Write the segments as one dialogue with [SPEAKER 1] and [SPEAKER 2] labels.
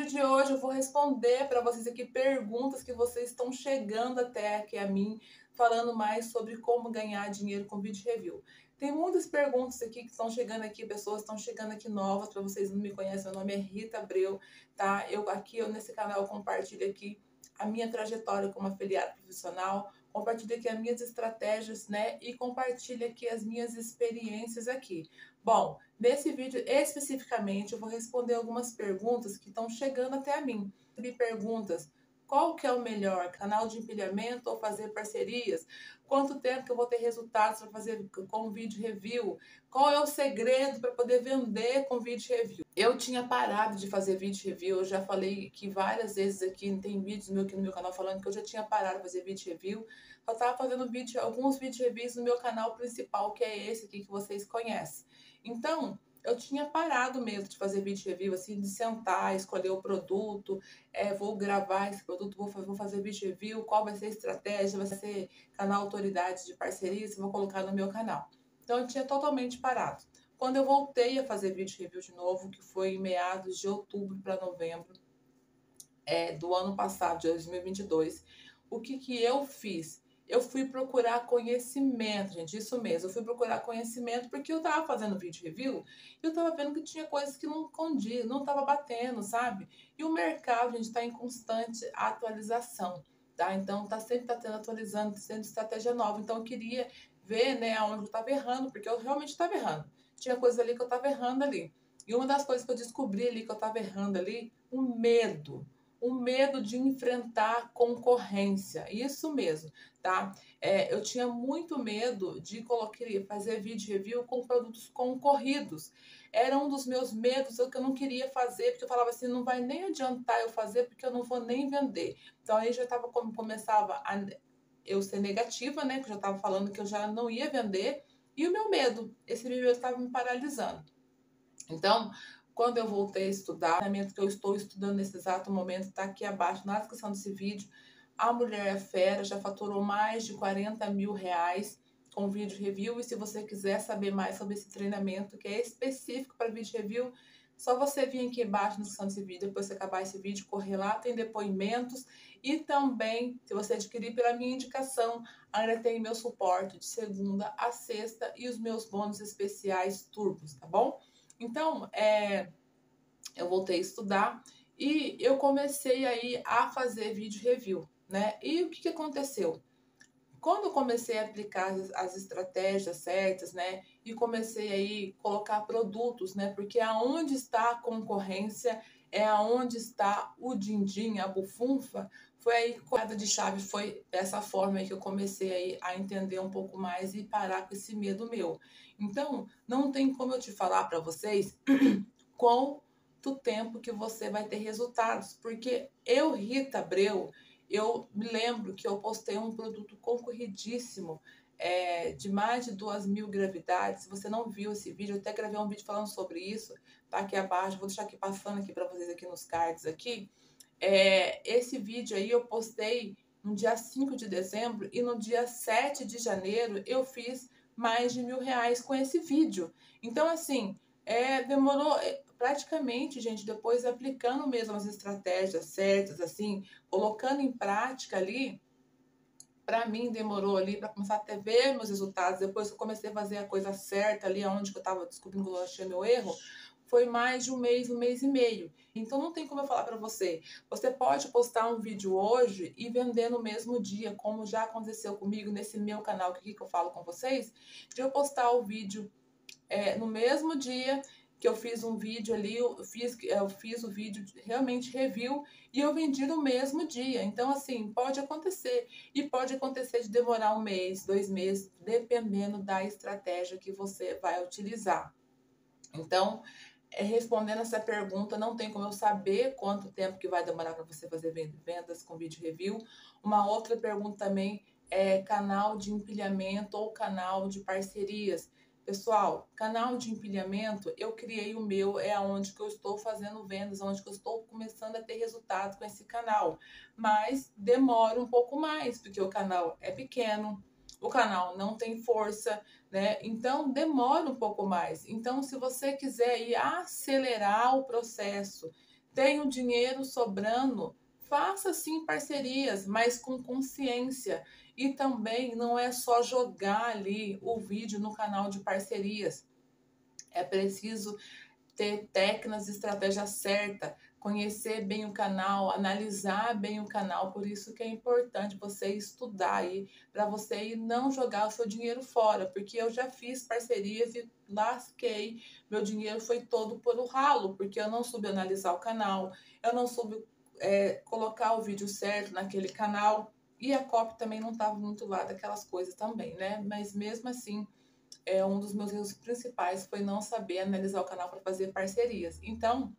[SPEAKER 1] de hoje eu vou responder para vocês aqui perguntas que vocês estão chegando até aqui a mim, falando mais sobre como ganhar dinheiro com vídeo review. Tem muitas perguntas aqui que estão chegando aqui, pessoas estão chegando aqui novas, para vocês que não me conhecem, meu nome é Rita Abreu, tá? Eu nesse canal compartilho aqui a minha trajetória como afiliada profissional, compartilho aqui as minhas estratégias, né? E compartilho aqui as minhas experiências aqui. Bom, nesse vídeo especificamente eu vou responder algumas perguntas que estão chegando até a mim. Me perguntas: qual que é o melhor, canal de empilhamento ou fazer parcerias? Quanto tempo que eu vou ter resultados para fazer com vídeo review? Qual é o segredo para poder vender com vídeo review? Eu tinha parado de fazer vídeo review, eu já falei que várias vezes aqui, tem vídeos aqui no meu canal falando que eu já tinha parado de fazer vídeo review. Eu estava fazendo alguns vídeo reviews no meu canal principal, que é esse aqui que vocês conhecem. Então, eu tinha parado mesmo de fazer vídeo review, assim, de sentar, escolher o produto, vou gravar esse produto, vou fazer vídeo review, qual vai ser a estratégia, vai ser canal autoridade de parcerias, vou colocar no meu canal. Então, eu tinha totalmente parado. Quando eu voltei a fazer vídeo review de novo, que foi em meados de outubro para novembro do ano passado, de 2022, o que eu fiz? Eu fui procurar conhecimento, gente, isso mesmo. Eu fui procurar conhecimento porque eu tava fazendo vídeo review e eu tava vendo que tinha coisas que não condiam, não tava batendo, sabe? E o mercado, gente, tá em constante atualização, tá? Então, sempre tá tendo atualizando, sendo estratégia nova. Então, eu queria ver, né, aonde eu tava errando, porque eu realmente tava errando. Tinha coisa ali que eu tava errando ali. E uma das coisas que eu descobri ali que eu tava errando ali, o medo de enfrentar concorrência, isso mesmo, tá? Eu tinha muito medo de fazer vídeo review com produtos concorridos. Era um dos meus medos, que eu não queria fazer, porque eu falava assim, não vai nem adiantar eu fazer, porque eu não vou nem vender. Então aí já começava a eu ser negativa, né? Que eu já estava falando que eu já não ia vender. E o meu medo, esse meu medo estava me paralisando. Então, quando eu voltei a estudar, o treinamento que eu estou estudando nesse exato momento está aqui abaixo na descrição desse vídeo. A Mulher é Fera já faturou mais de 40 mil reais com vídeo review. E se você quiser saber mais sobre esse treinamento, que é específico para vídeo review, só você vir aqui embaixo na descrição desse vídeo, depois que acabar esse vídeo, correr lá, tem depoimentos. E também, se você adquirir pela minha indicação, ainda tem meu suporte de segunda a sexta e os meus bônus especiais turbos, tá bom? Então, eu voltei a estudar e eu comecei aí a fazer vídeo review, né? E o que aconteceu? Quando eu comecei a aplicar as estratégias certas, né? E comecei aí a colocar produtos, né? Porque aonde está a concorrência é aonde está o din-din, a bufunfa. Foi aí que de chave foi dessa forma aí que eu comecei aí a entender um pouco mais e parar com esse medo meu. Então, não tem como eu te falar para vocês quanto tempo que você vai ter resultados, porque eu, Rita Abreu, eu me lembro que eu postei um produto concorridíssimo, de mais de 2.000 gravidades. Se você não viu esse vídeo, eu até gravei um vídeo falando sobre isso, tá aqui abaixo, vou deixar aqui passando aqui para vocês aqui nos cards aqui. Esse vídeo aí eu postei no dia 5 de dezembro e no dia 7 de janeiro eu fiz mais de R$ 1.000 com esse vídeo. Então, assim, demorou praticamente, gente, depois aplicando mesmo as estratégias certas, assim, colocando em prática ali, para mim demorou ali para começar a ver meus resultados. Depois que eu comecei a fazer a coisa certa ali, onde eu estava descobrindo que eu achei meu erro, foi mais de um mês e meio. Então não tem como eu falar para você. Você pode postar um vídeo hoje e vender no mesmo dia, como já aconteceu comigo nesse meu canal aqui que eu falo com vocês, de eu postar o vídeo no mesmo dia que eu fiz um vídeo ali, eu fiz o vídeo realmente review e eu vendi no mesmo dia. Então, assim, pode acontecer. E pode acontecer de demorar um mês, 2 meses, dependendo da estratégia que você vai utilizar. Então, respondendo essa pergunta, não tem como eu saber quanto tempo que vai demorar para você fazer vendas com vídeo review. Uma outra pergunta também é canal de empilhamento ou canal de parcerias. Pessoal, canal de empilhamento, eu criei o meu, é onde que eu estou fazendo vendas, onde que eu estou começando a ter resultado com esse canal. Mas demora um pouco mais, porque o canal é pequeno, o canal não tem força, né? Então demora um pouco mais. Então, se você quiser ir acelerar o processo Tem o dinheiro sobrando, faça sim parcerias, mas com consciência. E também não é só jogar ali o vídeo no canal de parcerias. É preciso ter técnicas e estratégia certa, conhecer bem o canal, analisar bem o canal. Por isso que é importante você estudar aí, para você ir não jogar o seu dinheiro fora, porque eu já fiz parcerias e lasquei, meu dinheiro foi todo por o ralo, porque eu não soube analisar o canal, eu não soube colocar o vídeo certo naquele canal, e a copy também não estava muito lá daquelas coisas também, né? Mas mesmo assim, um dos meus erros principais foi não saber analisar o canal para fazer parcerias. Então,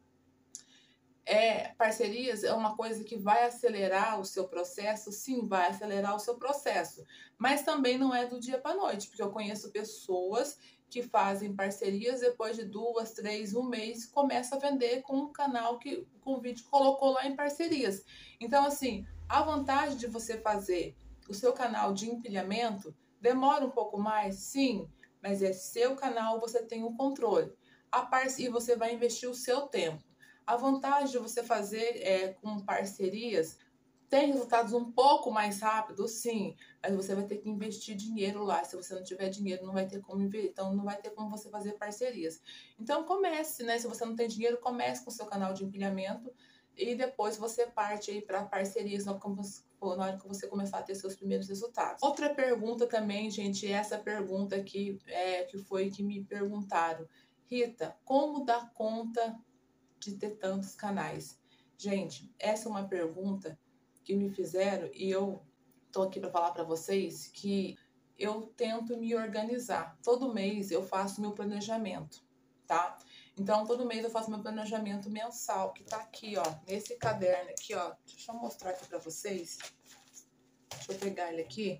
[SPEAKER 1] parcerias é uma coisa que vai acelerar o seu processo, sim, vai acelerar o seu processo, mas também não é do dia para noite, porque eu conheço pessoas que fazem parcerias depois de 2, 3, um mês, começa a vender com um canal que com o vídeo colocou lá em parcerias. Então, assim, a vantagem de você fazer o seu canal de empilhamento demora um pouco mais, sim, mas é seu canal, você tem o controle. E você vai investir o seu tempo. A vantagem de você fazer com parcerias tem resultados um pouco mais rápidos, sim, mas você vai ter que investir dinheiro lá. Se você não tiver dinheiro, não vai ter como investir, então não vai ter como você fazer parcerias. Então comece, né? Se você não tem dinheiro, comece com o seu canal de empilhamento e depois você parte aí para parcerias na hora que você começar a ter seus primeiros resultados. Outra pergunta também, gente, essa pergunta aqui que foi que me perguntaram. Rita, como dar conta de ter tantos canais? Gente, essa é uma pergunta que me fizeram e eu tô aqui para falar para vocês que eu tento me organizar. Todo mês eu faço meu planejamento, tá? Então, todo mês eu faço meu planejamento mensal, que tá aqui, ó, nesse caderno aqui, ó. Deixa eu mostrar aqui para vocês. Deixa eu pegar ele aqui.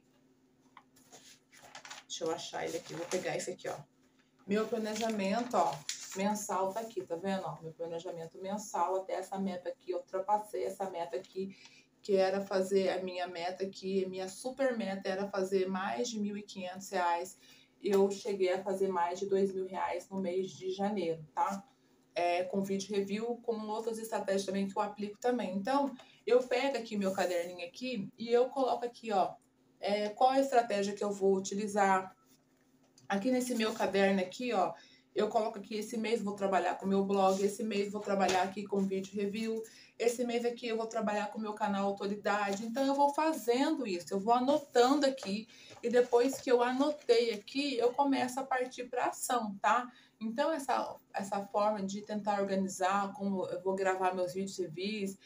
[SPEAKER 1] Deixa eu achar ele aqui. Vou pegar esse aqui, ó. Meu planejamento, ó, mensal tá aqui, tá vendo? Ó, meu planejamento mensal, até essa meta aqui, eu ultrapassei essa meta aqui, que era fazer a minha meta aqui, minha super meta era fazer mais de R$ 1.500. Eu cheguei a fazer mais de R$ 2.000 no mês de janeiro, tá? Com vídeo review, com outras estratégias também que eu aplico também. Então, eu pego aqui meu caderninho aqui e eu coloco aqui, ó, qual a estratégia que eu vou utilizar. Aqui nesse meu caderno aqui, ó, eu coloco aqui, esse mês vou trabalhar com o meu blog, esse mês vou trabalhar aqui com vídeo review, esse mês aqui eu vou trabalhar com o meu canal Autoridade. Então, eu vou fazendo isso, eu vou anotando aqui, e depois que eu anotei aqui, eu começo a partir para ação, tá? Então, essa forma de tentar organizar, como eu vou gravar meus vídeos reviews,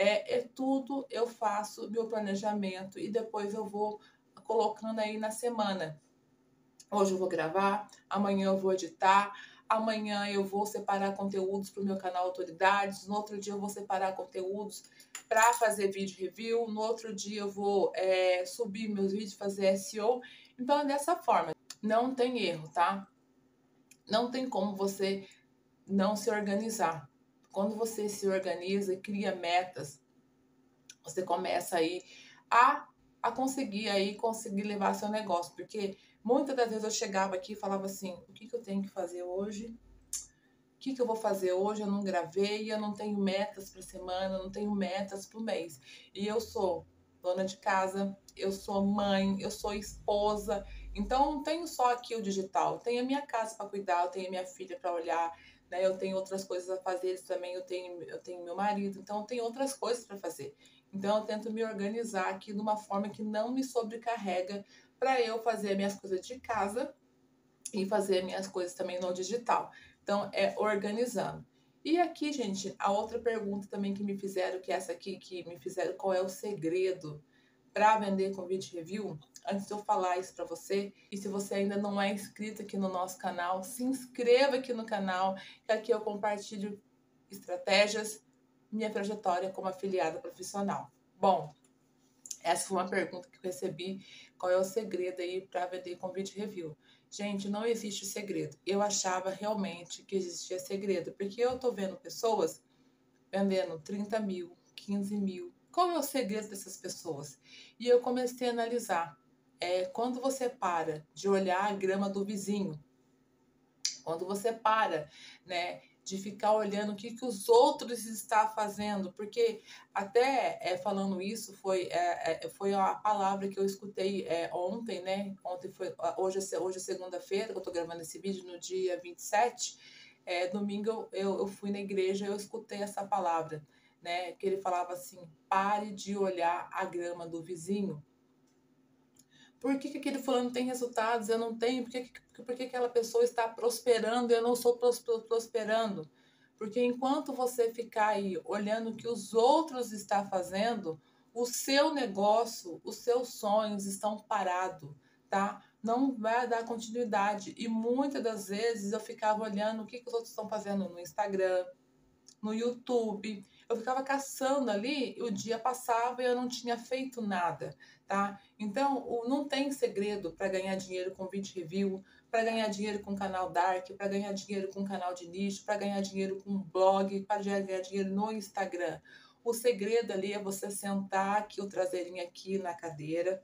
[SPEAKER 1] tudo eu faço meu planejamento, e depois eu vou colocando aí na semana. Hoje eu vou gravar, amanhã eu vou editar, amanhã eu vou separar conteúdos para o meu canal Autoridades, no outro dia eu vou separar conteúdos para fazer vídeo review, no outro dia eu vou subir meus vídeos, fazer SEO. Então é dessa forma, não tem erro, tá? Não tem como você não se organizar. Quando você se organiza e cria metas, você começa aí a conseguir levar seu negócio, porque muitas das vezes eu chegava aqui e falava assim, o que eu tenho que fazer hoje? O que eu vou fazer hoje? Eu não gravei, eu não tenho metas para semana, eu não tenho metas para o mês. E eu sou dona de casa, eu sou mãe, eu sou esposa, então não tenho só aqui o digital, eu tenho a minha casa para cuidar, eu tenho a minha filha para olhar, né? Eu tenho outras coisas a fazer também, eu tenho meu marido, então eu tenho outras coisas para fazer. Então eu tento me organizar aqui de uma forma que não me sobrecarrega para eu fazer minhas coisas de casa e fazer minhas coisas também no digital. Então, organizando. E aqui, gente, a outra pergunta também que me fizeram, que é essa aqui, que me fizeram, qual é o segredo para vender com vídeo review? Antes de eu falar isso para você, e se você ainda não é inscrito aqui no nosso canal, se inscreva aqui no canal, que aqui eu compartilho estratégias, minha trajetória como afiliada profissional. Bom, essa foi uma pergunta que eu recebi, qual é o segredo aí para vender com vídeo review? Gente, não existe segredo. Eu achava realmente que existia segredo, porque eu tô vendo pessoas vendendo 30 mil, 15 mil. Qual é o segredo dessas pessoas? E eu comecei a analisar. Quando você para de olhar a grama do vizinho, quando você para, né, de ficar olhando o que, que os outros estão fazendo, porque até falando isso, foi a palavra que eu escutei ontem, né? Ontem foi, hoje é segunda-feira, que eu tô gravando esse vídeo no dia 27. Domingo eu fui na igreja e eu escutei essa palavra, né? Que ele falava assim: pare de olhar a grama do vizinho. Por que, que aquele fulano tem resultados, eu não tenho? Por que aquela pessoa está prosperando e eu não estou prosperando? Porque enquanto você ficar aí olhando o que os outros estão fazendo, o seu negócio, os seus sonhos estão parados, tá? Não vai dar continuidade. E muitas das vezes eu ficava olhando o que, que os outros estão fazendo no Instagram, no YouTube. Eu ficava caçando ali, e o dia passava e eu não tinha feito nada, tá? Então, não tem segredo para ganhar dinheiro com vídeo review, para ganhar dinheiro com canal Dark, para ganhar dinheiro com canal de nicho, para ganhar dinheiro com blog, para ganhar dinheiro no Instagram. O segredo ali é você sentar aqui, o traseirinho aqui na cadeira,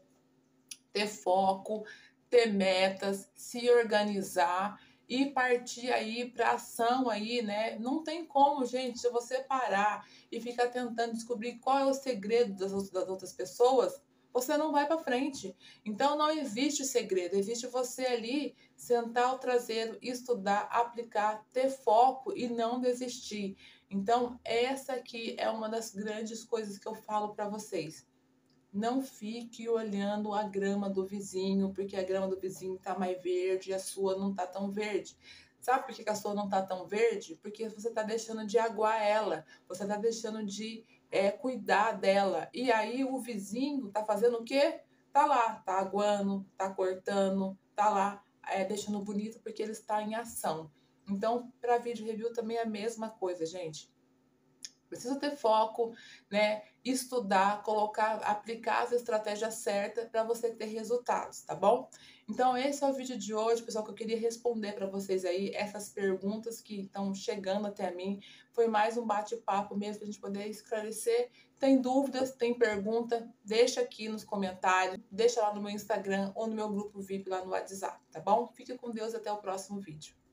[SPEAKER 1] ter foco, ter metas, se organizar e partir aí para ação aí, né? Não tem como, gente, se você parar e ficar tentando descobrir qual é o segredo das outras pessoas, você não vai para frente. Então não existe segredo, existe você ali sentar o traseiro, estudar, aplicar, ter foco e não desistir. Então essa aqui é uma das grandes coisas que eu falo para vocês. Não fique olhando a grama do vizinho, porque a grama do vizinho está mais verde e a sua não está tão verde. Sabe por que a sua não está tão verde? Porque você está deixando de aguar ela, você está deixando de cuidar dela. E aí o vizinho está fazendo o quê? Tá lá, tá aguando, tá cortando, tá lá deixando bonito porque ele está em ação. Então, para vídeo review também é a mesma coisa, gente. Precisa ter foco, né? Estudar, colocar, aplicar as estratégias certas para você ter resultados, tá bom? Então, esse é o vídeo de hoje, pessoal, que eu queria responder para vocês aí, essas perguntas que estão chegando até mim. Foi mais um bate-papo mesmo para a gente poder esclarecer. Tem dúvidas, tem pergunta? Deixa aqui nos comentários, deixa lá no meu Instagram ou no meu grupo VIP lá no WhatsApp, tá bom? Fique com Deus, até o próximo vídeo.